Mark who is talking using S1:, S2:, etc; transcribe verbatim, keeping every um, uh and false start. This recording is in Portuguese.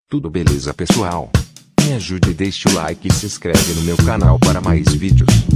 S1: Tudo beleza, pessoal? Me ajude e deixe o like e se inscreve no meu canal para mais vídeos.